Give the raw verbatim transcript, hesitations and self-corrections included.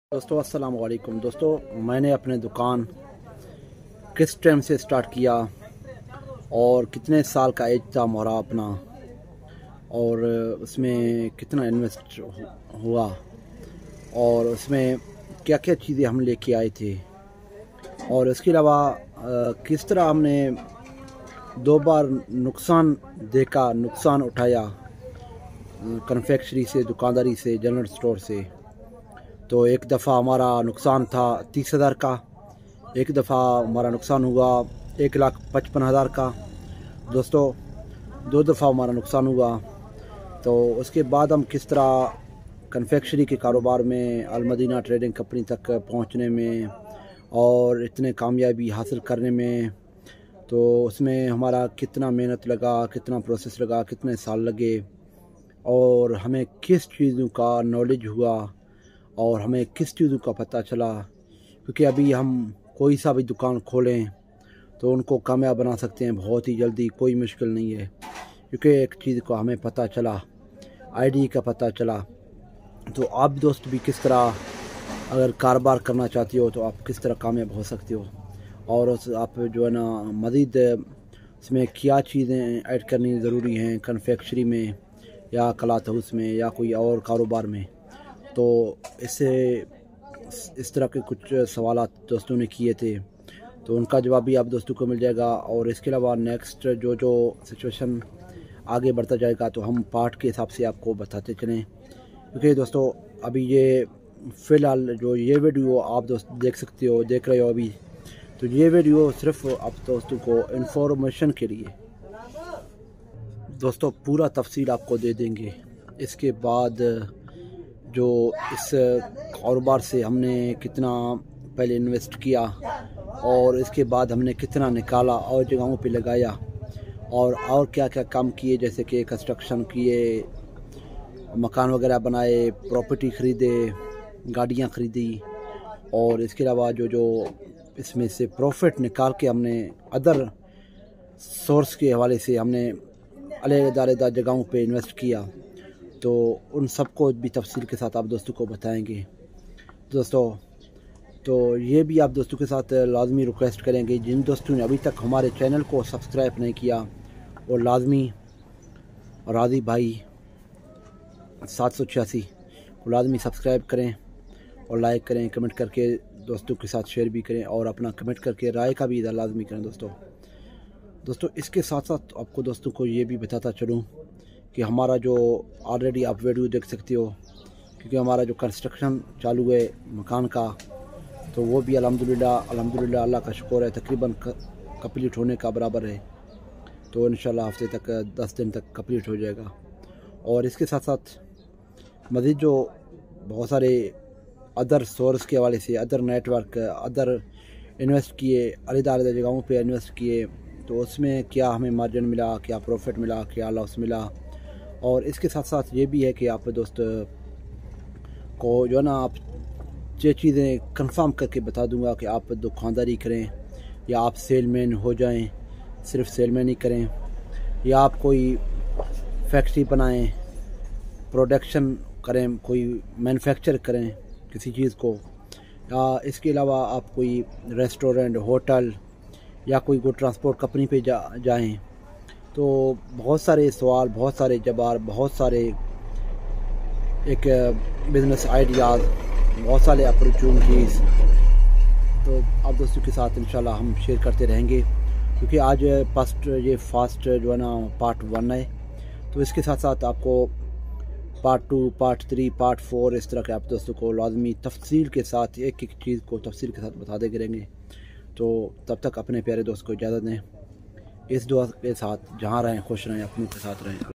दोस्तों अस्सलाम वालेकुम। दोस्तों मैंने अपने दुकान किस टाइम से स्टार्ट किया और कितने साल का एज था हमारा अपना और उसमें कितना इन्वेस्ट हुआ और उसमें क्या क्या चीज़ें हम लेके आए थे और इसके अलावा किस तरह हमने दो बार नुकसान देखा, नुकसान उठाया कन्फेक्शनरी से, दुकानदारी से, जनरल स्टोर से। तो एक दफ़ा हमारा नुकसान था तीस हज़ार का, एक दफ़ा हमारा नुकसान हुआ एक लाख पचपन हज़ार का। दोस्तों दो दफ़ा हमारा नुकसान हुआ। तो उसके बाद हम किस तरह कन्फेक्शनरी के कारोबार में अलमदीना ट्रेडिंग कंपनी तक पहुंचने में और इतने कामयाबी हासिल करने में, तो उसमें हमारा कितना मेहनत लगा, कितना प्रोसेस लगा, कितने साल लगे और हमें किस चीज़ों का नॉलेज हुआ और हमें किस चीज़ों का पता चला। क्योंकि अभी हम कोई सा भी दुकान खोलें तो उनको कामयाब बना सकते हैं बहुत ही जल्दी, कोई मुश्किल नहीं है। क्योंकि एक चीज़ को हमें पता चला, आईडी का पता चला। तो आप दोस्त भी किस तरह अगर कारोबार करना चाहते हो तो आप किस तरह कामयाब हो सकते हो और उस आप जो है ना मज़ीद इसमें क्या चीज़ें ऐड करनी ज़रूरी हैं कन्फेक्शनरी में या क्लॉथ हाउस में या कोई और कारोबार में। तो इससे इस तरह के कुछ सवालात दोस्तों ने किए थे तो उनका जवाब भी आप दोस्तों को मिल जाएगा। और इसके अलावा नेक्स्ट जो जो सिचुएशन आगे बढ़ता जाएगा तो हम पार्ट के हिसाब से आपको बताते चलें। क्योंकि दोस्तों अभी ये फ़िलहाल जो ये वीडियो आप दोस्त देख सकते हो, देख रहे हो अभी, तो ये वीडियो सिर्फ आप दोस्तों को इन्फॉर्मेशन के लिए। दोस्तों पूरा तफसील आपको दे देंगे। इसके बाद जो इस कारोबार से हमने कितना पहले इन्वेस्ट किया और इसके बाद हमने कितना निकाला और जगहों पे लगाया और और क्या क्या काम किए, जैसे कि कंस्ट्रक्शन किए, मकान वगैरह बनाए, प्रॉपर्टी ख़रीदे, गाड़ियाँ ख़रीदी और इसके अलावा जो जो इसमें से प्रॉफिट निकाल के हमने अदर सोर्स के हवाले से हमने अलग-अलग जगहों पे इन्वेस्ट किया, तो उन सबको भी तफसील के साथ आप दोस्तों को बताएंगे। दोस्तों तो ये भी आप दोस्तों के साथ लाजमी रिक्वेस्ट करेंगे जिन दोस्तों ने अभी तक हमारे चैनल को सब्सक्राइब नहीं किया और लाजमी राजी भाई सात सौ छियासी को लाजमी सब्सक्राइब करें और लाइक करें, कमेंट करके दोस्तों के साथ शेयर भी करें और अपना कमेंट करके राय का भी इज़हार लाजमी करें। दोस्तों दोस्तों इसके साथ साथ आपको दोस्तों को ये भी बताता चलूँ कि हमारा जो ऑलरेडी आप वीडियो देख सकते हो, क्योंकि हमारा जो कंस्ट्रक्शन चालू है मकान का, तो वो भी अल्हम्दुलिल्लाह अल्हम्दुलिल्लाह अल्लाह का शुक्र है तकरीबन कंप्लीट होने का बराबर है। तो इंशाल्लाह हफ्ते तक, दस दिन तक कंप्लीट हो जाएगा। और इसके साथ साथ मज़ीद जो बहुत सारे अदर सोर्स के हवाले से, अदर नेटवर्क, अदर इन्वेस्ट किए, अलग-अलग जगहों पे इन्वेस्ट किए, तो उसमें क्या हमें मार्जिन मिला, क्या प्रॉफिट मिला, क्या लॉस मिला। और इसके साथ साथ ये भी है कि आप दोस्त को जो है ना आप ये चीज़ें कंफर्म करके बता दूंगा कि आप दुकानदारी करें या आप सेलमैन हो जाएं, सिर्फ सेलमैन ही करें, या आप कोई फैक्ट्री बनाएं, प्रोडक्शन करें, कोई मैन्युफैक्चर करें किसी चीज़ को, या इसके अलावा आप कोई रेस्टोरेंट, होटल या कोई को ट्रांसपोर्ट कंपनी पे जा जाएं। तो बहुत सारे सवाल, बहुत सारे जवाब, बहुत सारे एक बिज़नेस आइडियाज़, बहुत सारे अपॉर्चुनिटीज़ तो आप दोस्तों के साथ इंशाल्लाह हम शेयर करते रहेंगे। क्योंकि आज फर्स्ट ये फास्ट जो है ना पार्ट वन है, तो इसके साथ साथ आपको part two, part three, part four इस तरह के आप दोस्तों को लाजमी तफसील के साथ एक एक चीज़ को तफसील के साथ बताते रहेंगे। तो तब तक अपने प्यारे दोस्त को इजाज़त दें। इस दुआ के साथ जहाँ रहें खुश रहें, अपनों के साथ रहें।